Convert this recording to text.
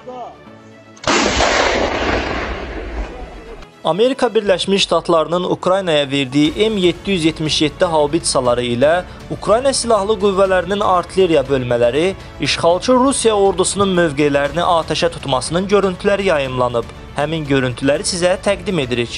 Amerika Birləşmiş Ştatlarının Ukraynaya verdiyi M777 haubitsaları ilə Ukrayna Silahlı Qüvvələrinin artilleriya bölmələri işğalçı Rusiya ordusunun mövqelərini atəşə tutmasının görüntüləri yayımlanıb. Həmin görüntüləri sizə təqdim edirik.